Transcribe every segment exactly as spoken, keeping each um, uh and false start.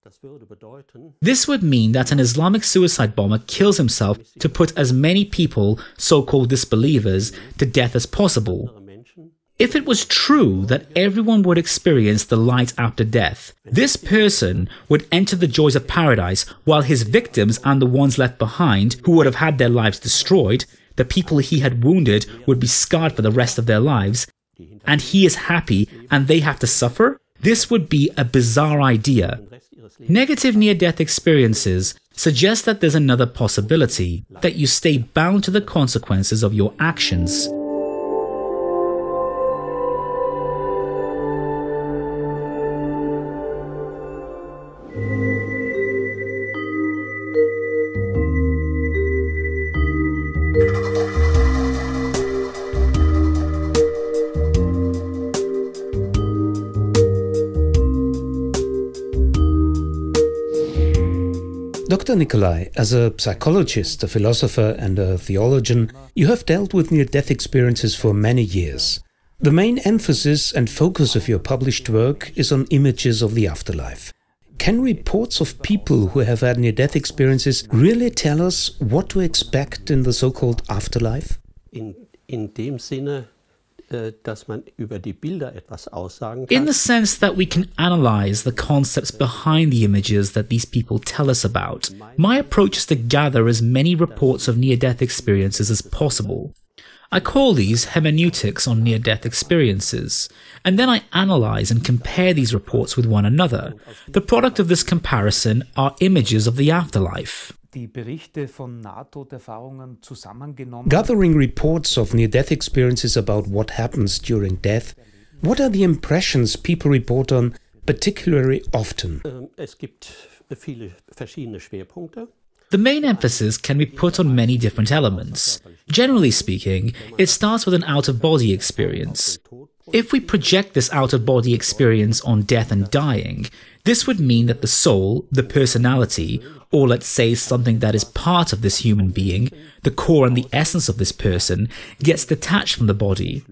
This would mean that an Islamic suicide bomber kills himself to put as many people, so-called disbelievers, to death as possible. If it was true that everyone would experience the light after death, this person would enter the joys of paradise while his victims and the ones left behind, who would have had their lives destroyed, the people he had wounded, would be scarred for the rest of their lives, and he is happy and they have to suffer? This would be a bizarre idea. Negative near-death experiences suggest that there's another possibility, that you stay bound to the consequences of your actions. Doctor Nicolay, as a psychologist, a philosopher and a theologian, you have dealt with near-death experiences for many years. The main emphasis and focus of your published work is on images of the afterlife. Can reports of people who have had near-death experiences really tell us what to expect in the so-called afterlife? In, in dem Sinne, dass man über die Bilder etwas aussagen kann. In the sense that we can analyze the concepts behind the images that these people tell us about, my approach is to gather as many reports of near-death experiences as possible. I call these hermeneutics on near-death experiences, and then I analyze and compare these reports with one another. The product of this comparison are images of the afterlife. Gathering reports of near-death experiences about what happens during death, what are the impressions people report on particularly often? Es gibt viele verschiedene Schwerpunkte. The main emphasis can be put on many different elements. Generally speaking, it starts with an out-of-body experience. If we project this out-of-body experience on death and dying, this would mean that the soul, the personality, or let's say something that is part of this human being, the core and the essence of this person, gets detached from the body.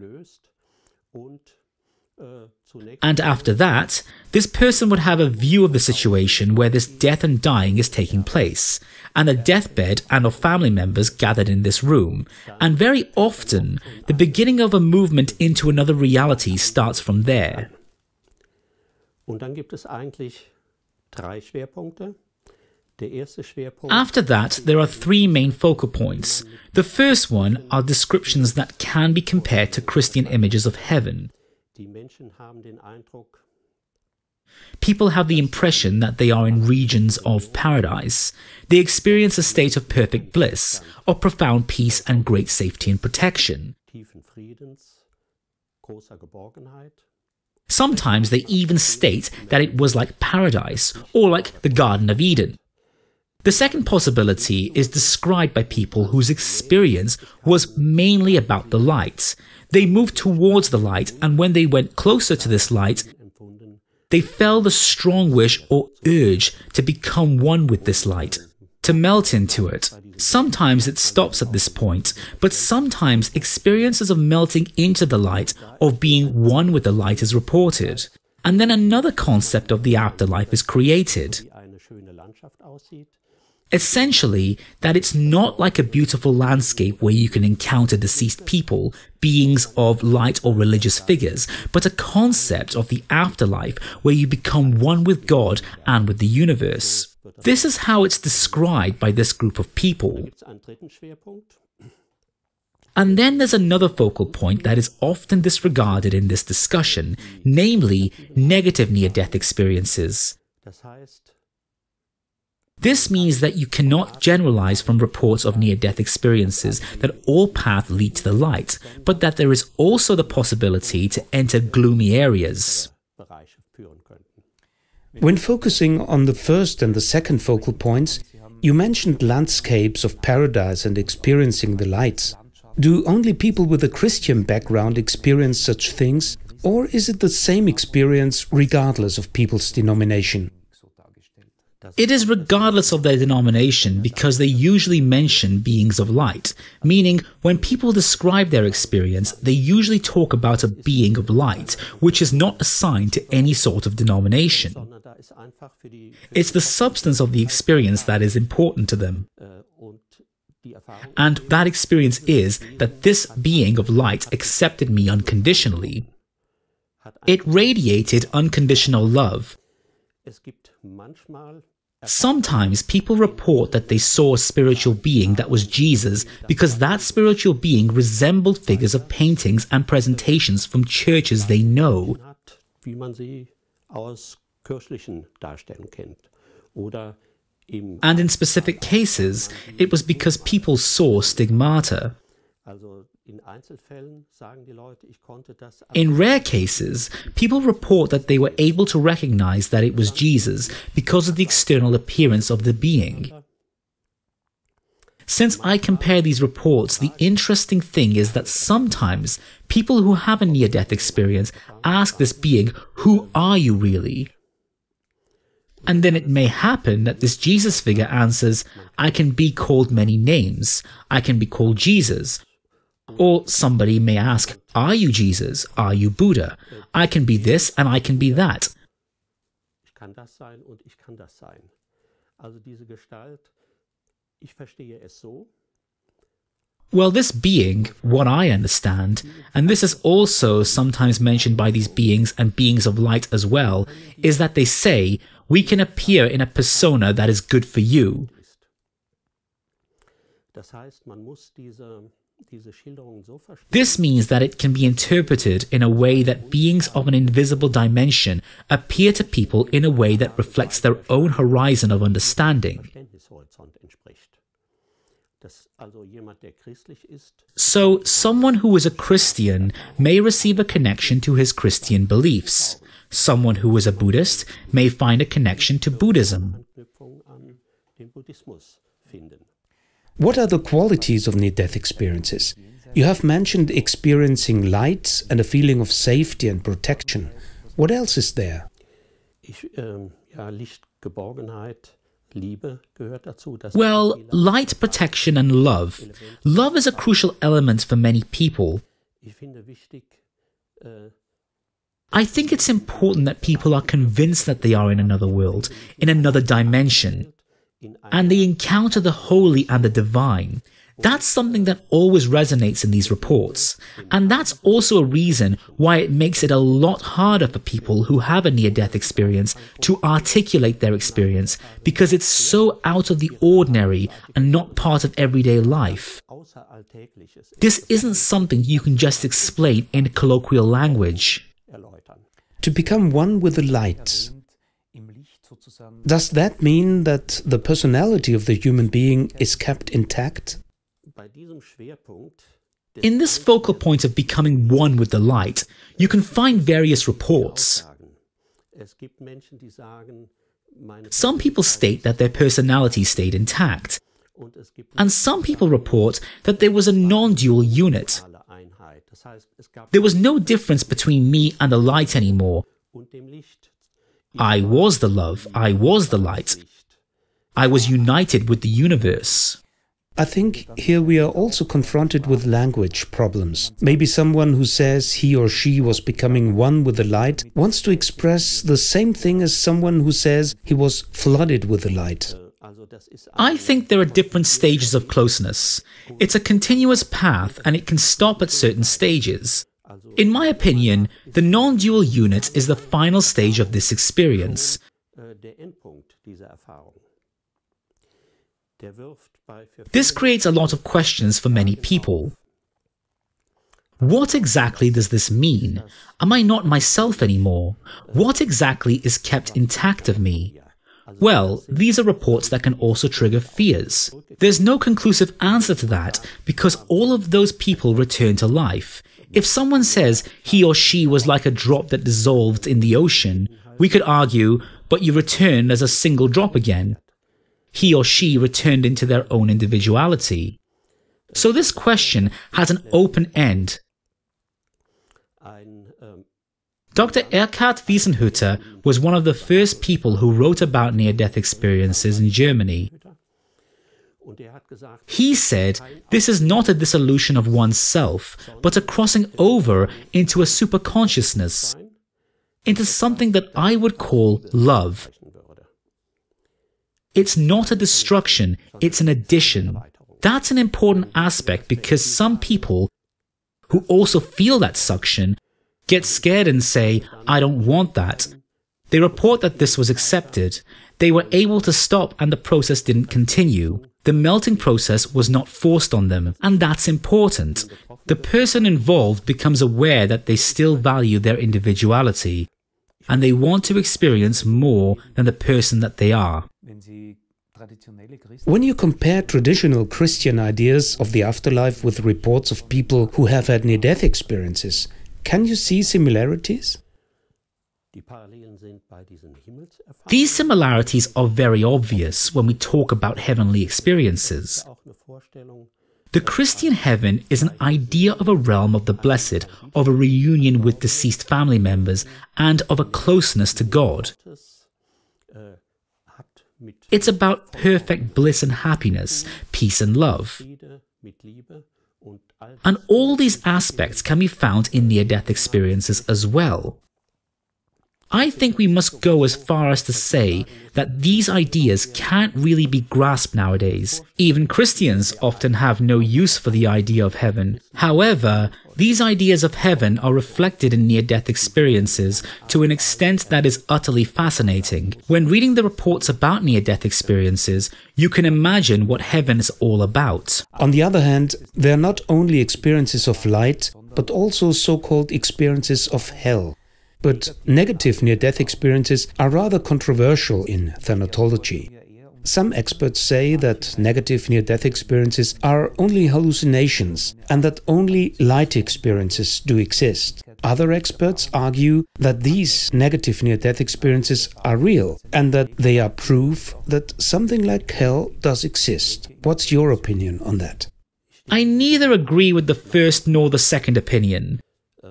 And after that, this person would have a view of the situation where this death and dying is taking place, and a deathbed and of family members gathered in this room. And very often, the beginning of a movement into another reality starts from there. Und dann gibt es eigentlich drei Schwerpunkte. After that, there are three main focal points. The first one are descriptions that can be compared to Christian images of heaven. People have the impression that they are in regions of paradise. They experience a state of perfect bliss, of profound peace and great safety and protection. Sometimes they even state that it was like paradise, or like the Garden of Eden. The second possibility is described by people whose experience was mainly about the light. They moved towards the light, and when they went closer to this light, they felt the strong wish or urge to become one with this light, to melt into it. Sometimes it stops at this point, but sometimes experiences of melting into the light, of being one with the light, is reported. And then another concept of the afterlife is created. Essentially, that it's not like a beautiful landscape where you can encounter deceased people, beings of light or religious figures, but a concept of the afterlife where you become one with God and with the universe. This is how it's described by this group of people. And then there's another focal point that is often disregarded in this discussion, namely negative near-death experiences. This means that you cannot generalize from reports of near-death experiences that all paths lead to the light, but that there is also the possibility to enter gloomy areas. When focusing on the first and the second focal points, you mentioned landscapes of paradise and experiencing the lights. Do only people with a Christian background experience such things, or is it the same experience regardless of people's denomination? It is regardless of their denomination because they usually mention beings of light, meaning when people describe their experience, they usually talk about a being of light, which is not assigned to any sort of denomination. It's the substance of the experience that is important to them. And that experience is that this being of light accepted me unconditionally. It radiated unconditional love. Sometimes people report that they saw a spiritual being that was Jesus because that spiritual being resembled figures of paintings and presentations from churches they know. And in specific cases, it was because people saw stigmata. In rare cases, people report that they were able to recognize that it was Jesus because of the external appearance of the being. Since I compare these reports, the interesting thing is that sometimes people who have a near-death experience ask this being, "Who are you really?" And then it may happen that this Jesus figure answers, "I can be called many names. I can be called Jesus." Or somebody may ask, "Are you Jesus? Are you Buddha? I can be this and I can be that." Well, this being, what I understand, and this is also sometimes mentioned by these beings and beings of light as well, is that they say, we can appear in a persona that is good for you. This means that it can be interpreted in a way that beings of an invisible dimension appear to people in a way that reflects their own horizon of understanding. So, someone who is a Christian may receive a connection to his Christian beliefs. Someone who is a Buddhist may find a connection to Buddhism. What are the qualities of near-death experiences? You have mentioned experiencing light and a feeling of safety and protection. What else is there? Well, light, protection and love. Love is a crucial element for many people. I think it's important that people are convinced that they are in another world, in another dimension, and they encounter the holy and the divine. That's something that always resonates in these reports. And that's also a reason why it makes it a lot harder for people who have a near-death experience to articulate their experience, because it's so out of the ordinary and not part of everyday life. This isn't something you can just explain in colloquial language. To become one with the light. Does that mean that the personality of the human being is kept intact? In this focal point of becoming one with the light, you can find various reports. Some people state that their personality stayed intact, and some people report that there was a non-dual unit. There was no difference between me and the light anymore. I was the love, I was the light. I was united with the universe. I think here we are also confronted with language problems. Maybe someone who says he or she was becoming one with the light wants to express the same thing as someone who says he was flooded with the light. I think there are different stages of closeness. It's a continuous path and it can stop at certain stages. In my opinion, the non-dual unit is the final stage of this experience. This creates a lot of questions for many people. What exactly does this mean? Am I not myself anymore? What exactly is kept intact of me? Well, these are reports that can also trigger fears. There's no conclusive answer to that because all of those people return to life. If someone says he or she was like a drop that dissolved in the ocean, we could argue, but you returned as a single drop again. He or she returned into their own individuality. So this question has an open end. Doctor Erkhard Wiesenhütter was one of the first people who wrote about near-death experiences in Germany. He said, this is not a dissolution of oneself, but a crossing over into a superconsciousness, into something that I would call love. It's not a destruction, it's an addition. That's an important aspect because some people who also feel that suction get scared and say, I don't want that. They report that this was accepted. They were able to stop and the process didn't continue. The melting process was not forced on them, and that's important. The person involved becomes aware that they still value their individuality, and they want to experience more than the person that they are. When you compare traditional Christian ideas of the afterlife with reports of people who have had near-death experiences, can you see similarities? These similarities are very obvious when we talk about heavenly experiences. The Christian heaven is an idea of a realm of the blessed, of a reunion with deceased family members, and of a closeness to God. It's about perfect bliss and happiness, peace and love. And all these aspects can be found in near-death experiences as well. I think we must go as far as to say that these ideas can't really be grasped nowadays. Even Christians often have no use for the idea of heaven. However, these ideas of heaven are reflected in near-death experiences to an extent that is utterly fascinating. When reading the reports about near-death experiences, you can imagine what heaven is all about. On the other hand, they are not only experiences of light, but also so-called experiences of hell. But negative near-death experiences are rather controversial in thanatology. Some experts say that negative near-death experiences are only hallucinations and that only light experiences do exist. Other experts argue that these negative near-death experiences are real and that they are proof that something like hell does exist. What's your opinion on that? I neither agree with the first nor the second opinion.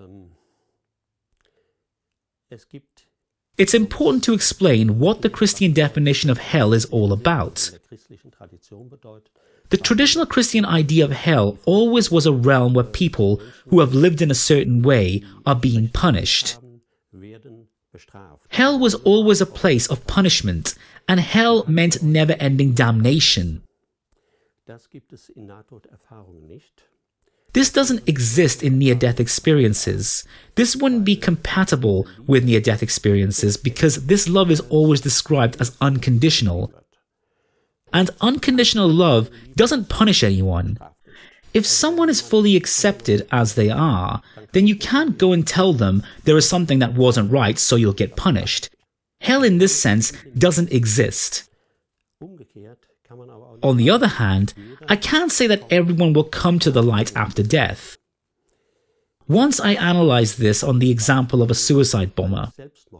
It's important to explain what the Christian definition of hell is all about. The traditional Christian idea of hell always was a realm where people who have lived in a certain way are being punished. Hell was always a place of punishment, and hell meant never-ending damnation. This doesn't exist in near-death experiences. This wouldn't be compatible with near-death experiences because this love is always described as unconditional. And unconditional love doesn't punish anyone. If someone is fully accepted as they are, then you can't go and tell them there is something that wasn't right so you'll get punished. Hell in this sense doesn't exist. On the other hand, I can't say that everyone will come to the light after death. Once I analyzed this on the example of a suicide bomber.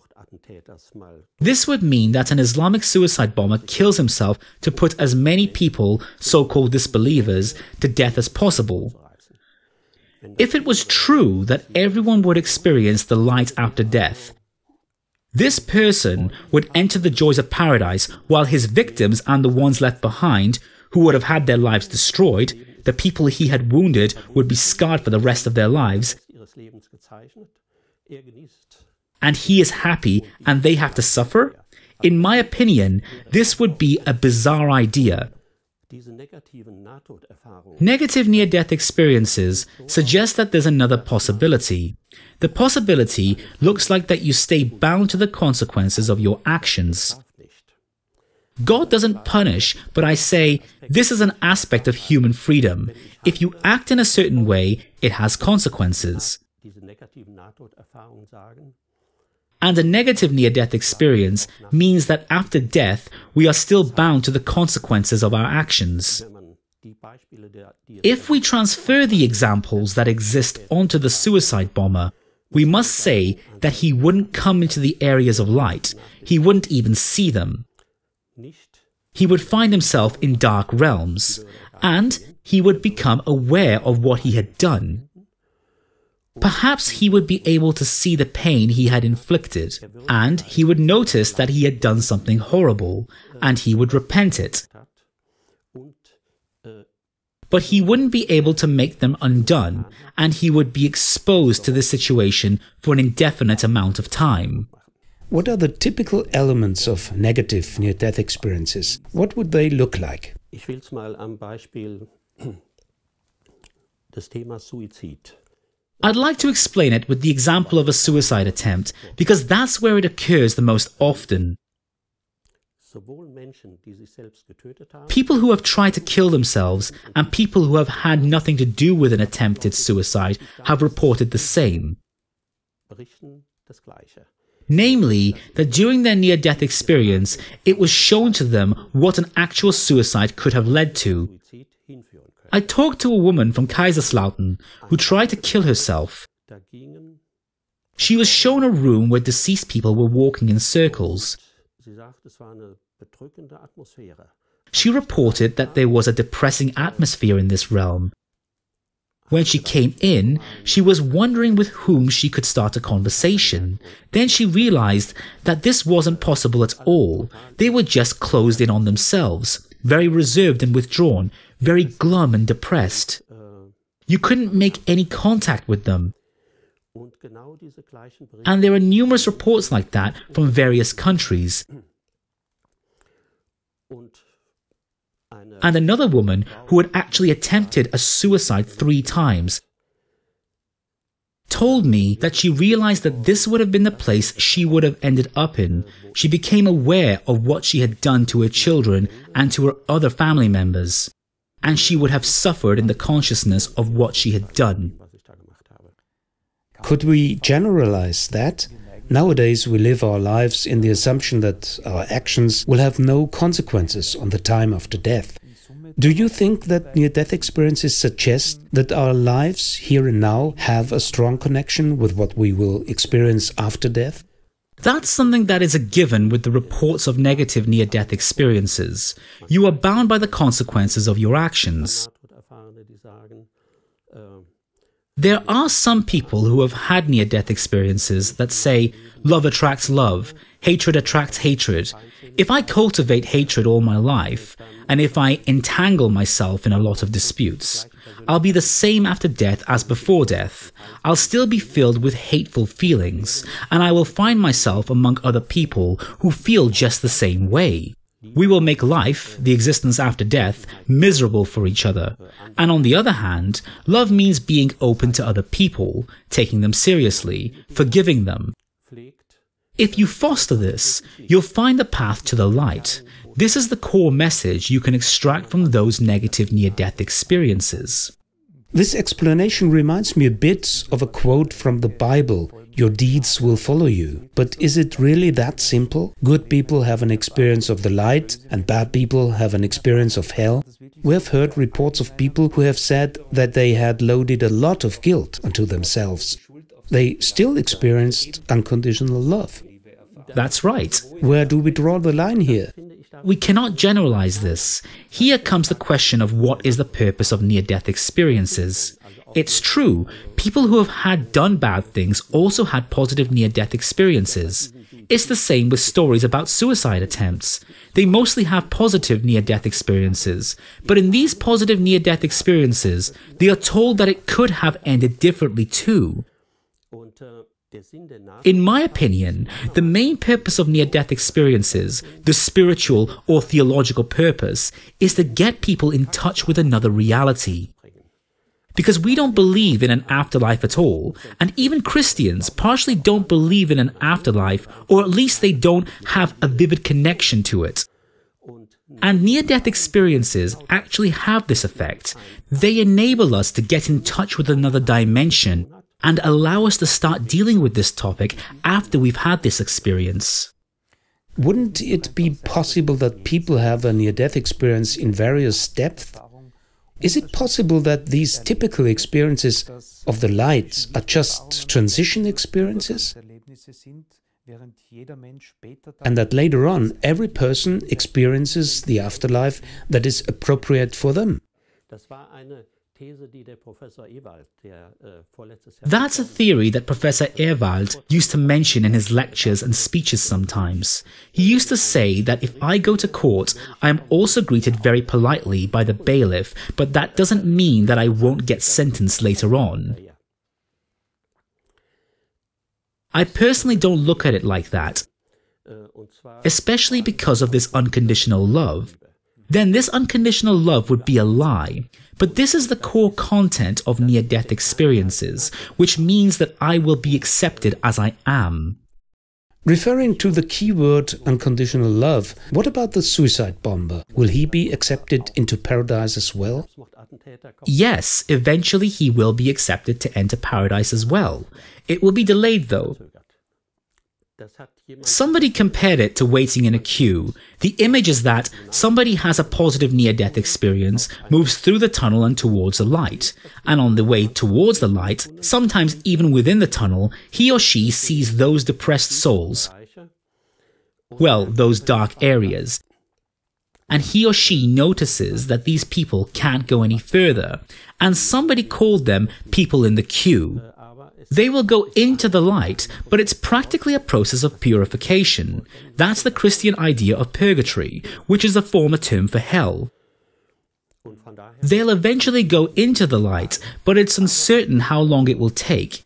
This would mean that an Islamic suicide bomber kills himself to put as many people, so-called disbelievers, to death as possible. If it was true that everyone would experience the light after death, this person would enter the joys of paradise while his victims and the ones left behind, who would have had their lives destroyed, the people he had wounded would be scarred for the rest of their lives, and he is happy and they have to suffer? In my opinion, this would be a bizarre idea. Negative near-death experiences suggest that there's another possibility. The possibility looks like that you stay bound to the consequences of your actions. God doesn't punish, but I say, this is an aspect of human freedom. If you act in a certain way, it has consequences. And a negative near-death experience means that after death, we are still bound to the consequences of our actions. If we transfer the examples that exist onto the suicide bomber, we must say that he wouldn't come into the areas of light. He wouldn't even see them. He would find himself in dark realms, and he would become aware of what he had done. Perhaps he would be able to see the pain he had inflicted, and he would notice that he had done something horrible, and he would repent it. But he wouldn't be able to make them undone, and he would be exposed to the situation for an indefinite amount of time. What are the typical elements of negative near-death experiences? What would they look like? Ich will es mal am Beispiel des Themas Suizid. I'd like to explain it with the example of a suicide attempt, because that's where it occurs the most often. People who have tried to kill themselves and people who have had nothing to do with an attempted suicide have reported the same. Namely, that during their near-death experience, it was shown to them what an actual suicide could have led to. I talked to a woman from Kaiserslautern who tried to kill herself. She was shown a room where deceased people were walking in circles. She reported that there was a depressing atmosphere in this realm. When she came in, she was wondering with whom she could start a conversation. Then she realized that this wasn't possible at all. They were just closed in on themselves, very reserved and withdrawn, very glum and depressed. You couldn't make any contact with them. And there are numerous reports like that from various countries. And another woman who had actually attempted a suicide three times told me that she realized that this would have been the place she would have ended up in. She became aware of what she had done to her children and to her other family members, and she would have suffered in the consciousness of what she had done. Could we generalize that? Nowadays we live our lives in the assumption that our actions will have no consequences on the time after death. Do you think that near-death experiences suggest that our lives here and now have a strong connection with what we will experience after death? That's something that is a given with the reports of negative near-death experiences. You are bound by the consequences of your actions. There are some people who have had near-death experiences that say, love attracts love, hatred attracts hatred. If I cultivate hatred all my life, and if I entangle myself in a lot of disputes, I'll be the same after death as before death. I'll still be filled with hateful feelings, and I will find myself among other people who feel just the same way. We will make life, the existence after death, miserable for each other. And on the other hand, love means being open to other people, taking them seriously, forgiving them. If you foster this, you'll find the path to the light. This is the core message you can extract from those negative near-death experiences. This explanation reminds me a bit of a quote from the Bible. Your deeds will follow you. But is it really that simple? Good people have an experience of the light and bad people have an experience of hell. We have heard reports of people who have said that they had loaded a lot of guilt onto themselves. They still experienced unconditional love. That's right. Where do we draw the line here? We cannot generalize this. Here comes the question of what is the purpose of near-death experiences. It's true, people who have had done bad things also had positive near-death experiences. It's the same with stories about suicide attempts. They mostly have positive near-death experiences, but in these positive near-death experiences, they are told that it could have ended differently too. In my opinion, the main purpose of near-death experiences, the spiritual or theological purpose, is to get people in touch with another reality. Because we don't believe in an afterlife at all, and even Christians partially don't believe in an afterlife, or at least they don't have a vivid connection to it. And near-death experiences actually have this effect. They enable us to get in touch with another dimension, and allow us to start dealing with this topic after we've had this experience. Wouldn't it be possible that people have a near-death experience in various depths? Is it possible that these typical experiences of the light are just transition experiences? And that later on, every person experiences the afterlife that is appropriate for them? That's a theory that Professor Ewald used to mention in his lectures and speeches sometimes. He used to say that if I go to court, I am also greeted very politely by the bailiff, but that doesn't mean that I won't get sentenced later on. I personally don't look at it like that, especially because of this unconditional love. Then this unconditional love would be a lie. But this is the core content of near-death experiences, which means that I will be accepted as I am. Referring to the keyword unconditional love, what about the suicide bomber? Will he be accepted into paradise as well? Yes, eventually he will be accepted to enter paradise as well. It will be delayed though. Somebody compared it to waiting in a queue. The image is that somebody has a positive near-death experience, moves through the tunnel and towards the light, and on the way towards the light, sometimes even within the tunnel, he or she sees those depressed souls, well, those dark areas, and he or she notices that these people can't go any further, and somebody called them people in the queue. They will go into the light, but it's practically a process of purification. That's the Christian idea of purgatory, which is a former term for hell. They'll eventually go into the light, but it's uncertain how long it will take.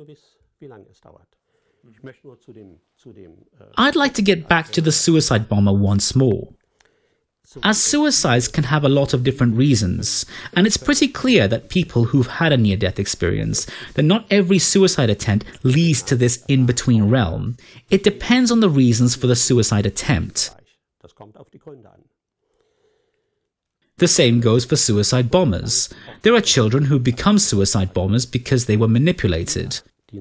I'd like to get back to the suicide bomber once more. As suicides can have a lot of different reasons, and it's pretty clear that people who've had a near-death experience, that not every suicide attempt leads to this in-between realm. It depends on the reasons for the suicide attempt. The same goes for suicide bombers. There are children who become suicide bombers because they were manipulated.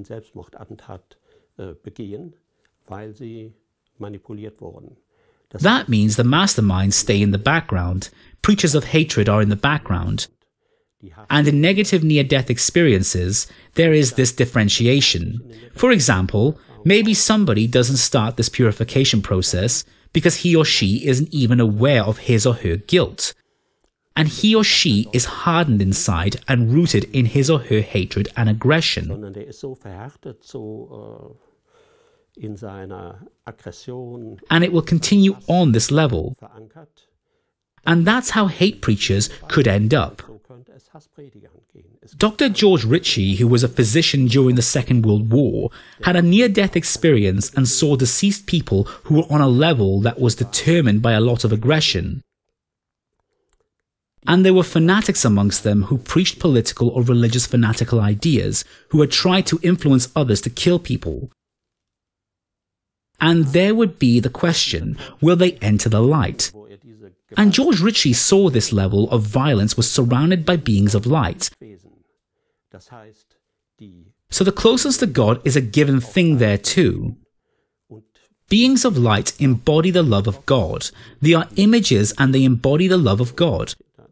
That means the masterminds stay in the background, preachers of hatred are in the background. And in negative near-death experiences, there is this differentiation. For example, maybe somebody doesn't start this purification process because he or she isn't even aware of his or her guilt. And he or she is hardened inside and rooted in his or her hatred and aggression. And it will continue on this level. And that's how hate preachers could end up. Doctor George Ritchie, who was a physician during the Second World War, had a near-death experience and saw deceased people who were on a level that was determined by a lot of aggression. And there were fanatics amongst them who preached political or religious fanatical ideas, who had tried to influence others to kill people. And there would be the question, will they enter the light? And George Ritchie saw this level of violence was surrounded by beings of light. So the closeness to God is a given thing there too. Beings of light embody the love of God. They are images and they embody the love of God.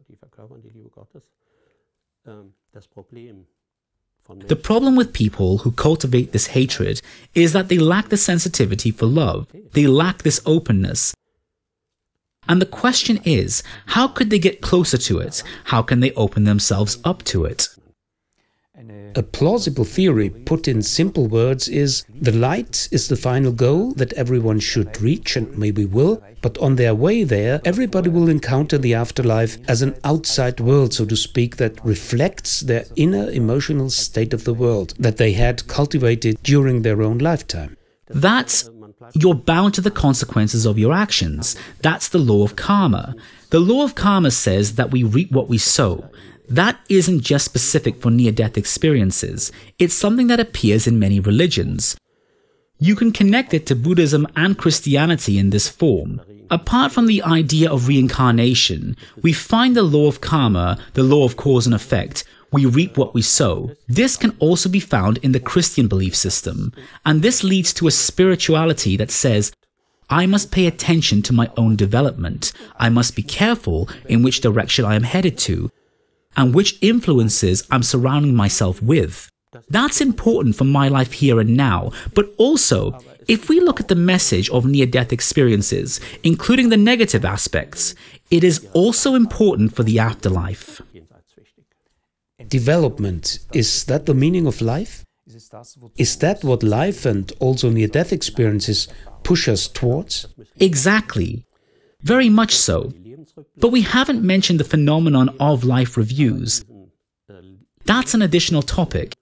The problem with people who cultivate this hatred is that they lack the sensitivity for love. They lack this openness. And the question is, how could they get closer to it? How can they open themselves up to it? A plausible theory, put in simple words, is the light is the final goal that everyone should reach and maybe will, but on their way there, everybody will encounter the afterlife as an outside world, so to speak, that reflects their inner emotional state of the world that they had cultivated during their own lifetime. That's, you're bound to the consequences of your actions. That's the law of karma. The law of karma says that we reap what we sow. That isn't just specific for near-death experiences. It's something that appears in many religions. You can connect it to Buddhism and Christianity in this form. Apart from the idea of reincarnation, we find the law of karma, the law of cause and effect. We reap what we sow. This can also be found in the Christian belief system. And this leads to a spirituality that says, I must pay attention to my own development. I must be careful in which direction I am headed to, and which influences I'm surrounding myself with. That's important for my life here and now, but also, if we look at the message of near-death experiences, including the negative aspects, it is also important for the afterlife. Development, is that the meaning of life? Is that what life and also near-death experiences push us towards? Exactly. Very much so. But we haven't mentioned the phenomenon of life reviews. That's an additional topic.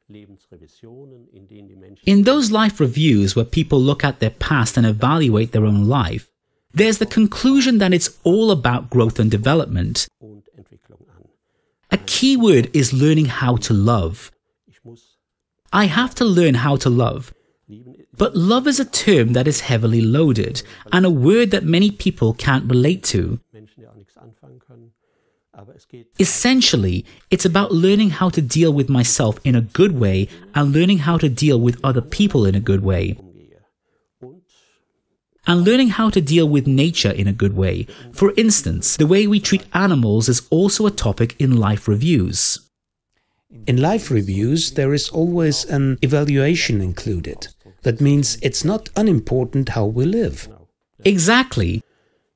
In those life reviews where people look at their past and evaluate their own life, there's the conclusion that it's all about growth and development. A key word is learning how to love. I have to learn how to love. But love is a term that is heavily loaded and a word that many people can't relate to. Essentially, it's about learning how to deal with myself in a good way and learning how to deal with other people in a good way. And learning how to deal with nature in a good way. For instance, the way we treat animals is also a topic in life reviews. In life reviews, there is always an evaluation included. That means it's not unimportant how we live. Exactly.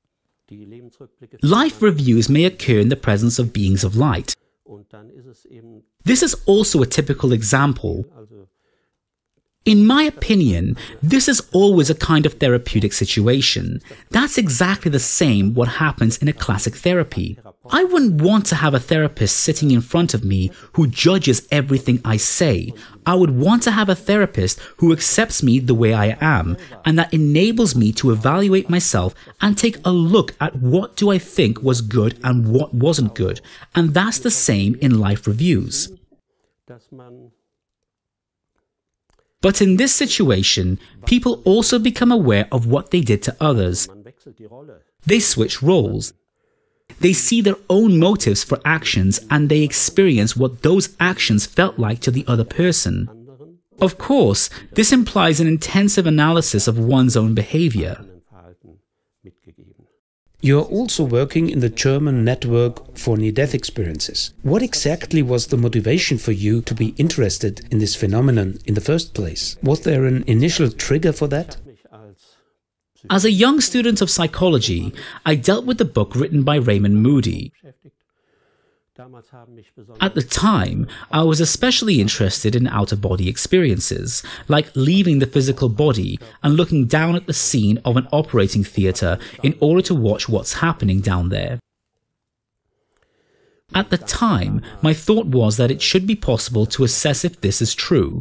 Life reviews may occur in the presence of beings of light. This is also a typical example. In my opinion, this is always a kind of therapeutic situation. That's exactly the same what happens in a classic therapy. I wouldn't want to have a therapist sitting in front of me who judges everything I say. I would want to have a therapist who accepts me the way I am and that enables me to evaluate myself and take a look at what do I think was good and what wasn't good. And that's the same in life reviews. But in this situation, people also become aware of what they did to others. They switch roles. They see their own motives for actions and they experience what those actions felt like to the other person. Of course, this implies an intensive analysis of one's own behavior. You are also working in the German network for near-death experiences. What exactly was the motivation for you to be interested in this phenomenon in the first place? Was there an initial trigger for that? As a young student of psychology, I dealt with the book written by Raymond Moody. At the time, I was especially interested in out-of-body experiences, like leaving the physical body and looking down at the scene of an operating theatre in order to watch what's happening down there. At the time, my thought was that it should be possible to assess if this is true.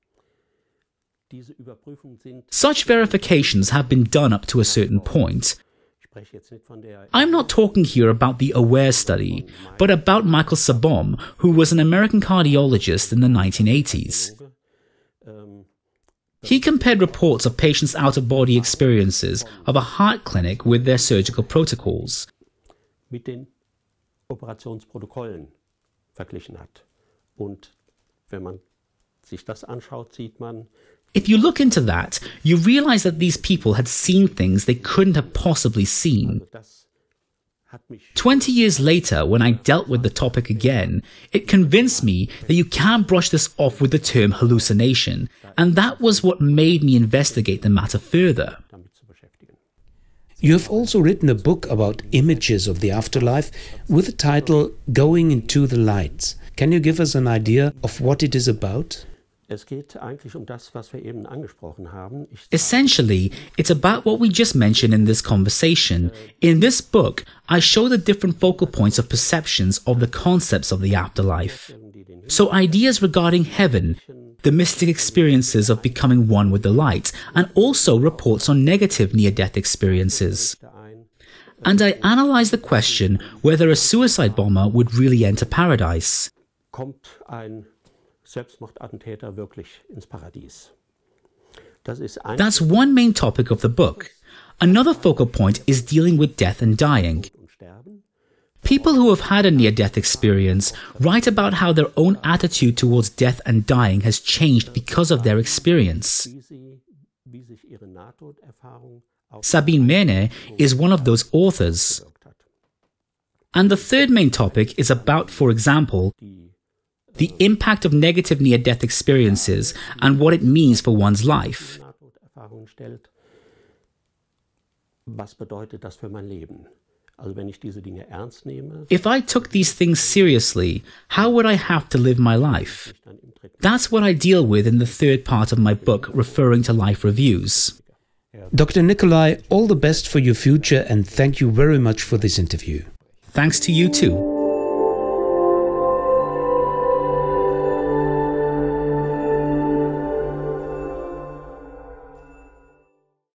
Such verifications have been done up to a certain point. I'm not talking here about the AWARE study, but about Michael Sabom, who was an American cardiologist in the nineteen eighties. He compared reports of patients' out-of-body experiences of a heart clinic with their surgical protocols. If you look into that, you realize that these people had seen things they couldn't have possibly seen. Twenty years later, when I dealt with the topic again, it convinced me that you can't brush this off with the term hallucination, and that was what made me investigate the matter further. You have also written a book about images of the afterlife with the title Going into the Light. Can you give us an idea of what it is about? Essentially, it's about what we just mentioned in this conversation. In this book, I show the different focal points of perceptions of the concepts of the afterlife. So ideas regarding heaven, the mystic experiences of becoming one with the light, and also reports on negative near-death experiences. And I analyze the question whether a suicide bomber would really enter paradise. That's one main topic of the book. Another focal point is dealing with death and dying. People who have had a near-death experience write about how their own attitude towards death and dying has changed because of their experience. Sabine Mehne is one of those authors. And the third main topic is about, for example, the impact of negative near-death experiences and what it means for one's life. If I took these things seriously, how would I have to live my life? That's what I deal with in the third part of my book, referring to life reviews. Doctor Nicolay, all the best for your future and thank you very much for this interview. Thanks to you too.